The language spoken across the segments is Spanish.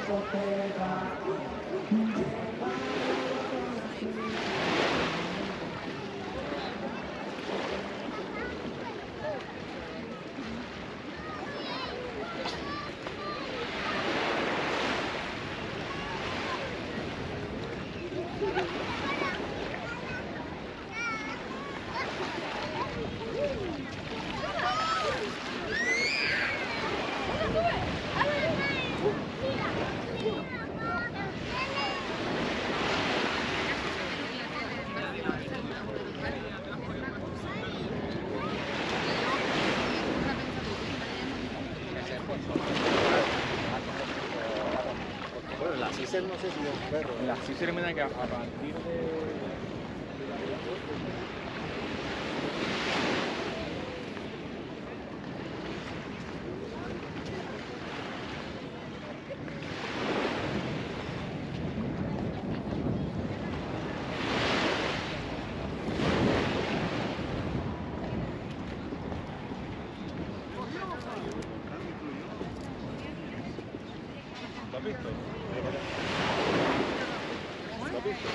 Bueno, la CICER no sé si es un perro. La CICER me da que a partir de... ¿Lo has visto? ¿Lo has visto?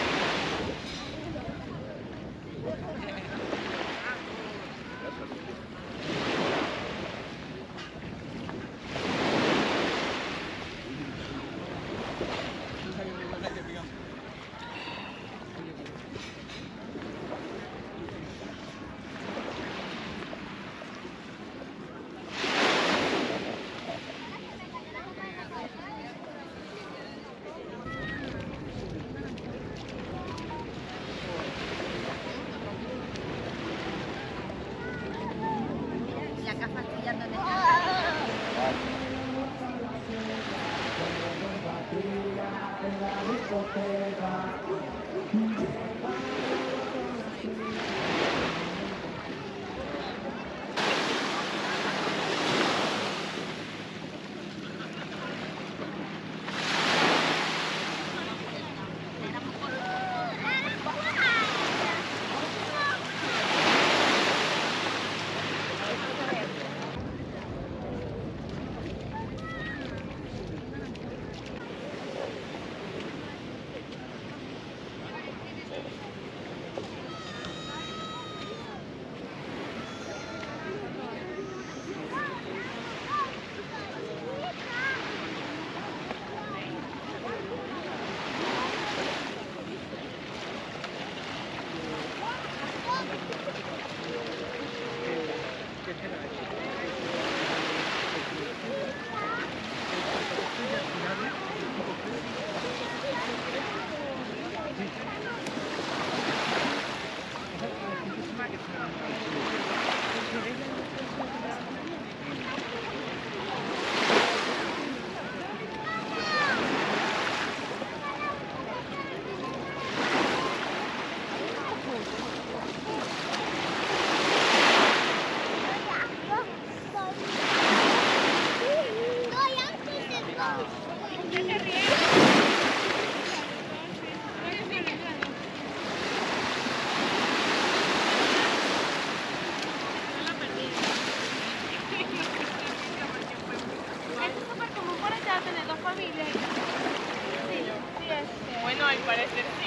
Bueno, al parecer sí.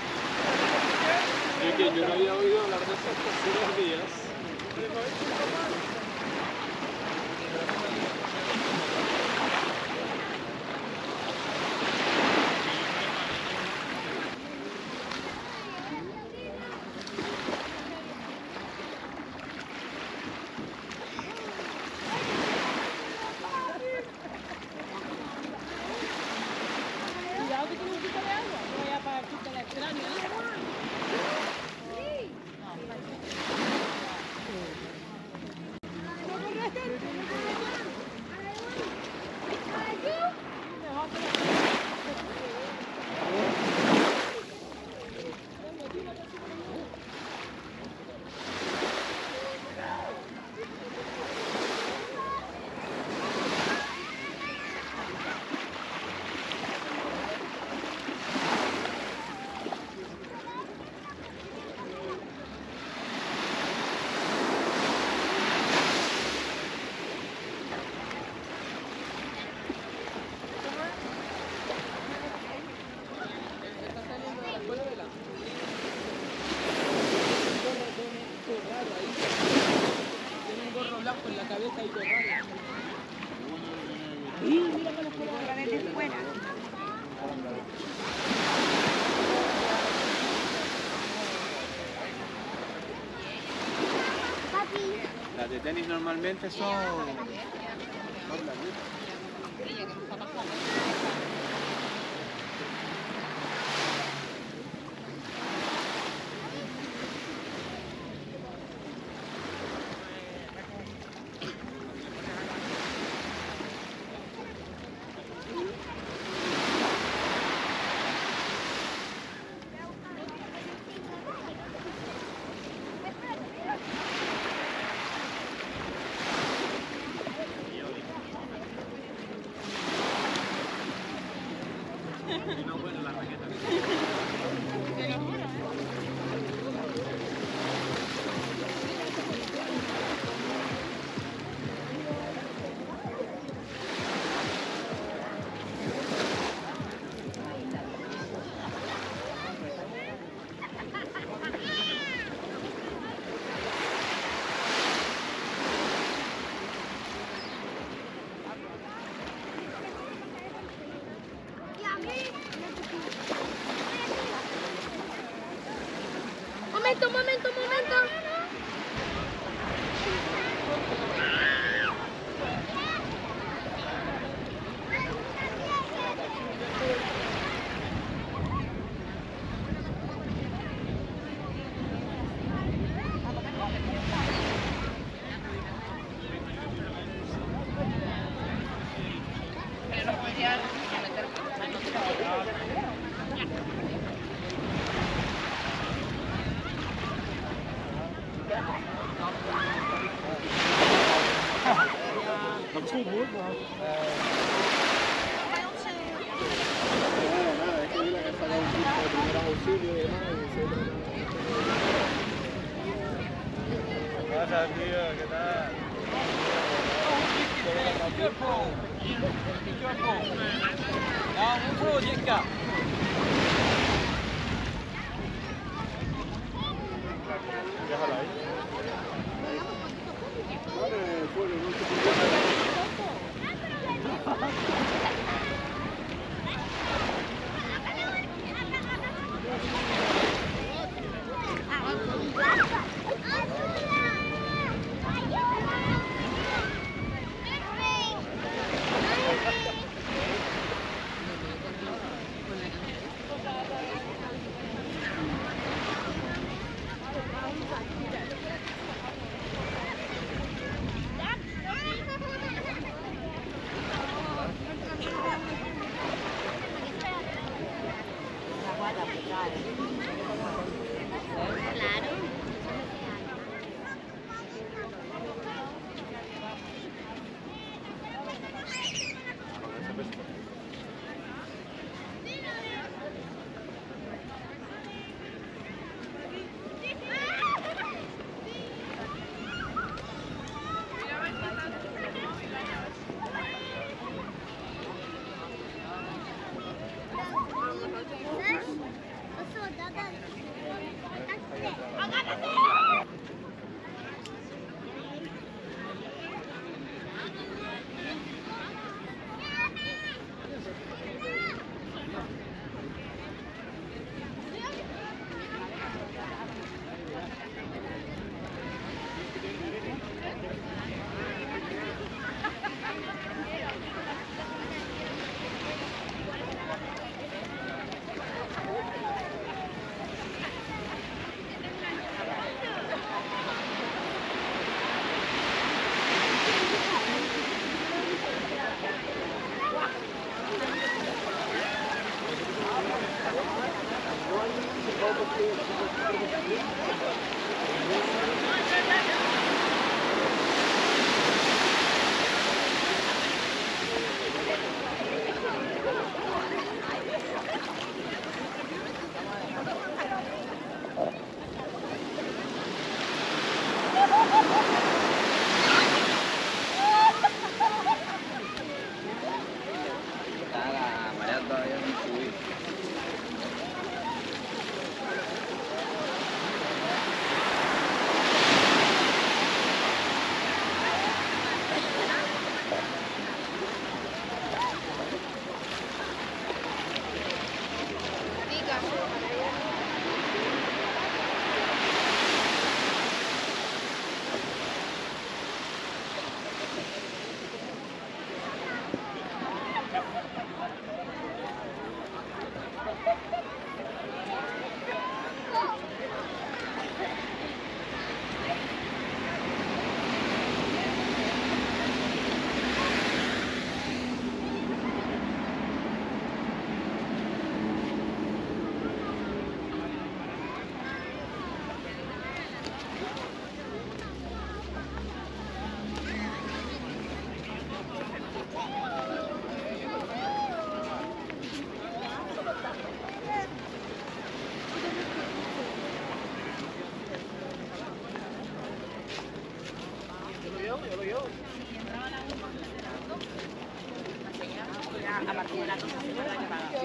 Es que yo no había oído hablar de eso hace 2 días. Cuidado que tiene un poquito de agua, no vaya para quitar el cráneo. Otra vez de fuera. Las de tenis normalmente son... Momento, momento, momento. Dat is goed hoor, maar... Nada, es que vi la que sacaba un kit de primer auxilio y demás, ¿Qué pasa, tío? ¿Qué tal? Déjala ahí. Vale, fuego, no sé a partir de la cosa se tendrá que pagar.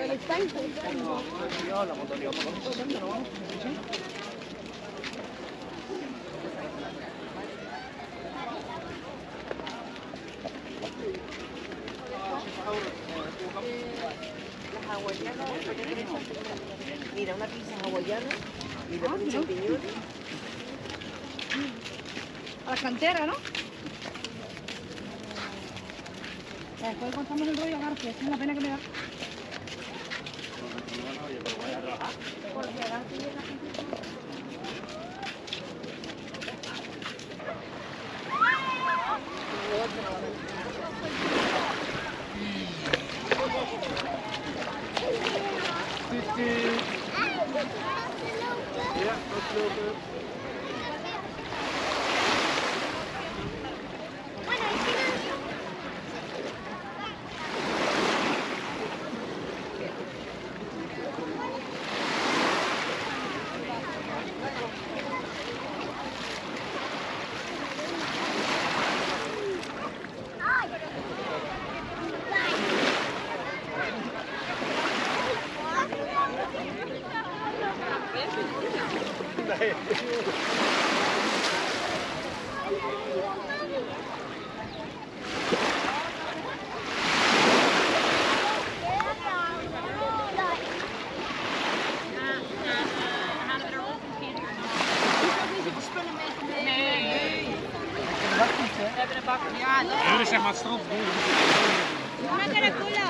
Las hawaianas, mira, una pizza hawaiana y le ponen champiñones. A la cantera, ¿no? Después contamos el rollo, García, es la pena que me da. Ja, aflopen. Jullie zijn maar strand. Una caracola.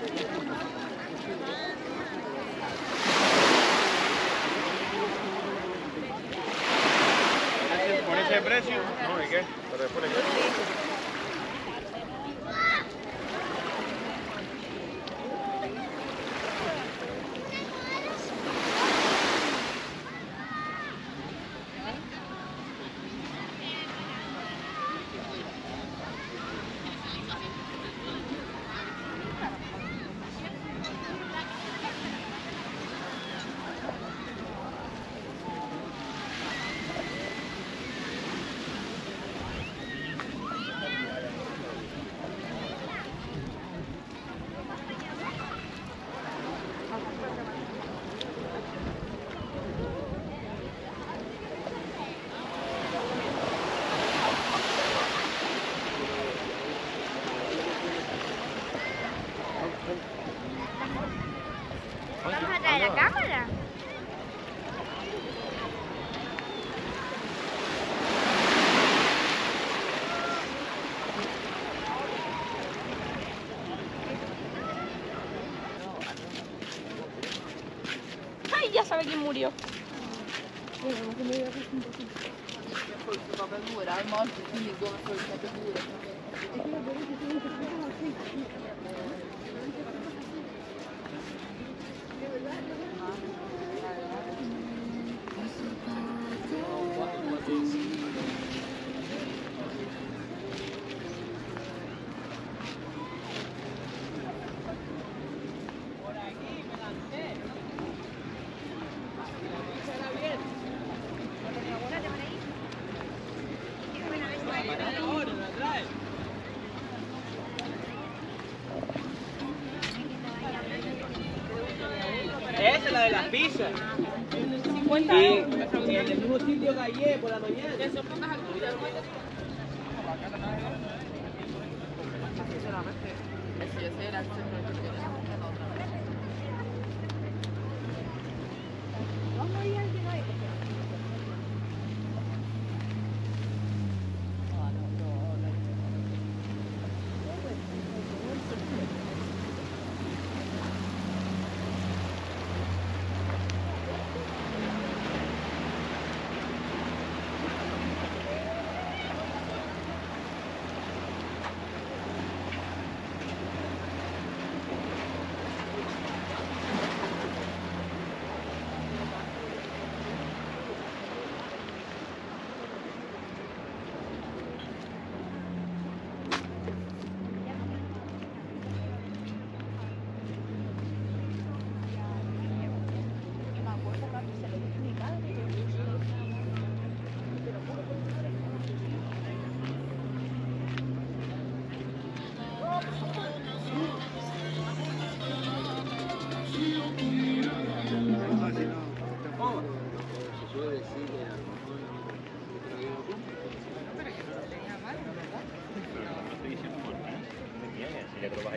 Por ese precio. No, ¿y qué? Pero después de qué. Vamos a traer la cámara. ¡Ay, ya sabe quién murió! Esa es la de las pizzas. 50 euros. Y en el mismo sitio que ayer por la mañana.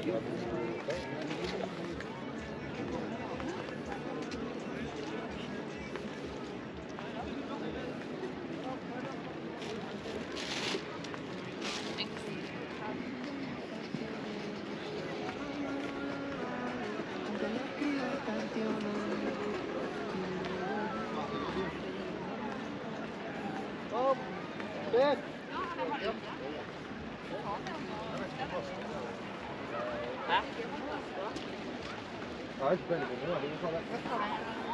llevando su... Oh, Beth. Hả? Ay, espera, que no,